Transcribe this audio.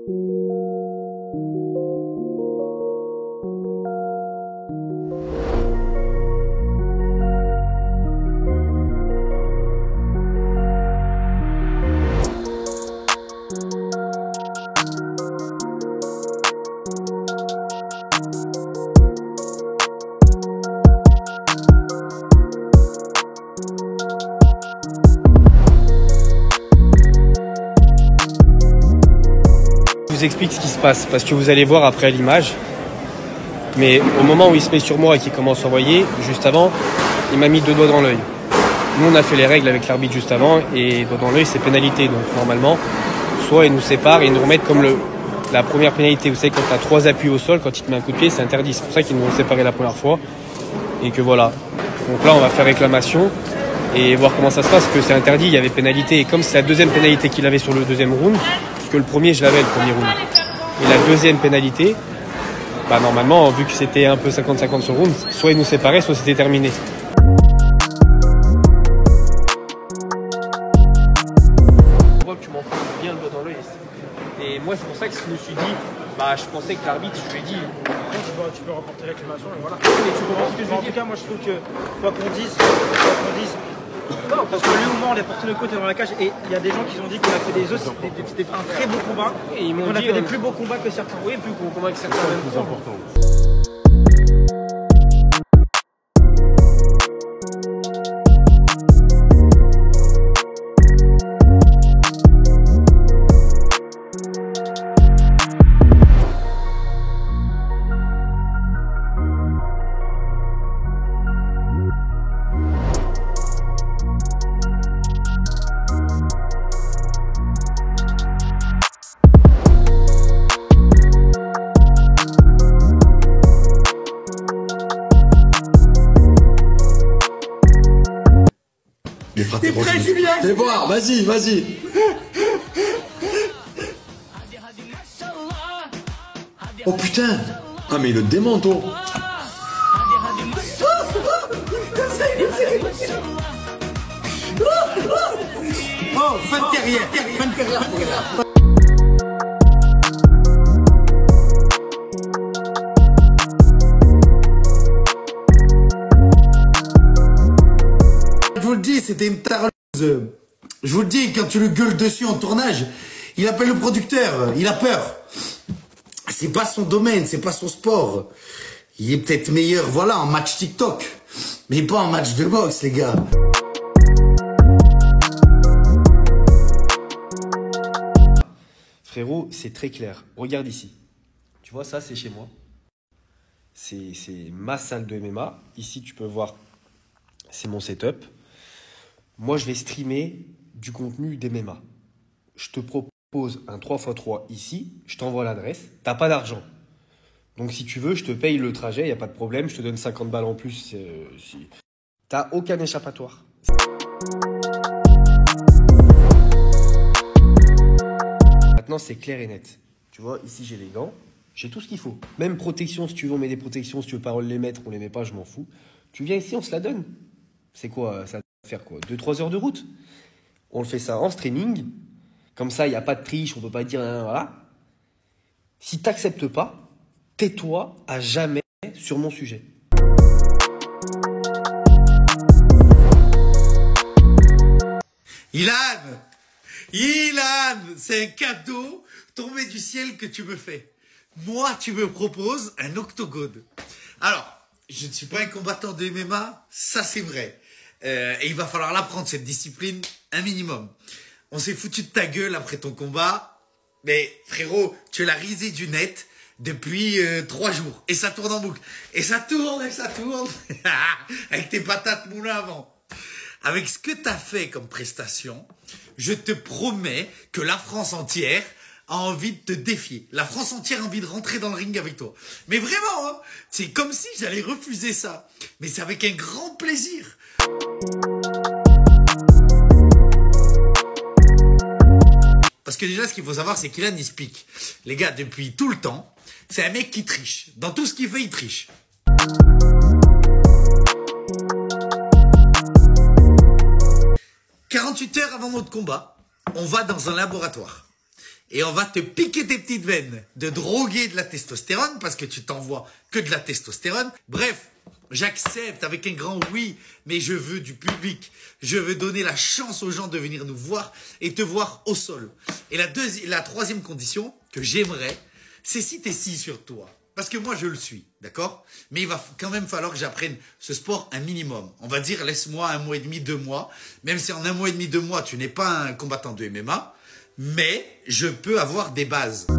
Je vous explique ce qui se passe parce que vous allez voir après à l'image. Mais au moment où il se met sur moi et qu'il commence à envoyer, juste avant, il m'a mis 2 doigts dans l'œil. Nous, on a fait les règles avec l'arbitre juste avant et doigt dans l'œil, c'est pénalité. Donc normalement, soit ils nous séparent et ils nous remettent comme la première pénalité. Vous savez, quand tu as 3 appuis au sol, quand il te met un coup de pied, c'est interdit. C'est pour ça qu'ils nous ont séparés la première fois. Et que voilà. Donc là, on va faire réclamation et voir comment ça se passe, parce que c'est interdit, il y avait pénalité. Et comme c'est la deuxième pénalité qu'il avait sur le deuxième round, parce que le premier, je l'avais le premier round. Et la deuxième pénalité, bah normalement, vu que c'était un peu 50-50 sur le round, soit ils nous séparaient, soit c'était terminé. Je vois que tu m'enfonces bien le doigt dans l'œil. Et moi, c'est pour ça que je me suis dit, bah je pensais que l'arbitre, je lui ai dit... Tu peux reporter réclamation et voilà. Mais tu comprends ce que je veux dire. En tout cas, moi je trouve que quoi qu'on dise, non, parce que lui ou moi on est porté le côté dans la cage et il y a des gens qui ont dit qu'on a fait un très beau combat et ils m'ont dit a fait des plus beaux combats que certains. Oui, plus beaux combats que certains. C'est plus important. T'es prêt, Julien? Fais voir, vas-y, vas-y. Oh putain. Ah mais il le démonte, oh. Oh, fin de carrière, fin de carrière. Je vous le dis, c'était une tarleuse. Je vous le dis, quand tu le gueules dessus en tournage, il appelle le producteur, il a peur. C'est pas son domaine, c'est pas son sport. Il est peut-être meilleur, voilà, en match TikTok, mais pas en match de boxe, les gars. Frérot, c'est très clair. Regarde ici. Tu vois, ça, c'est chez moi. C'est ma salle de MMA. Ici, tu peux voir, c'est mon setup. Moi, je vais streamer du contenu d'MMA. Je te propose un 3x3 ici. Je t'envoie l'adresse. T'as pas d'argent. Donc, si tu veux, je te paye le trajet. Il n'y a pas de problème. Je te donne 50 balles en plus. Si... T'as aucun échappatoire. Maintenant, c'est clair et net. Tu vois, ici, j'ai les gants. J'ai tout ce qu'il faut. Même protection, si tu veux, on met des protections. Si tu veux pas les mettre, on les met pas, je m'en fous. Tu viens ici, on se la donne. C'est quoi? Ça va faire quoi? 2-3 heures de route? On le fait ça en streaming. Comme ça, il n'y a pas de triche, on peut pas dire... Voilà. Si tu n'acceptes pas, tais-toi à jamais sur mon sujet. Ilan, c'est un cadeau tombé du ciel que tu me fais. Moi, tu me proposes un octogone. Alors, je ne suis pas un combattant de MMA, ça c'est vrai. Et il va falloir l'apprendre, cette discipline, un minimum. On s'est foutu de ta gueule après ton combat. Mais frérot, tu es la risée du net depuis 3 jours. Et ça tourne en boucle. Et ça tourne, et ça tourne. Avec tes patates moulin avant. Avec ce que tu as fait comme prestation, je te promets que la France entière a envie de te défier. La France entière a envie de rentrer dans le ring avec toi. Mais vraiment, hein, c'est comme si j'allais refuser ça. Mais c'est avec un grand plaisir. Parce que déjà, ce qu'il faut savoir, c'est qu'Ilan, il se pique. Les gars, depuis tout le temps, c'est un mec qui triche. Dans tout ce qu'il fait, il triche. « 48 heures avant notre combat, on va dans un laboratoire. et on va te piquer tes petites veines, de droguer de la testostérone, parce que tu t'envoies que de la testostérone. Bref, j'accepte avec un grand oui, mais je veux du public. Je veux donner la chance aux gens de venir nous voir et te voir au sol. Et la troisième condition que j'aimerais, c'est si tu es si sur toi. Parce que moi, je le suis, d'accord? Mais il va quand même falloir que j'apprenne ce sport un minimum. On va dire, laisse-moi 1 mois et demi, 2 mois. Même si en 1 mois et demi, 2 mois, tu n'es pas un combattant de MMA, mais je peux avoir des bases.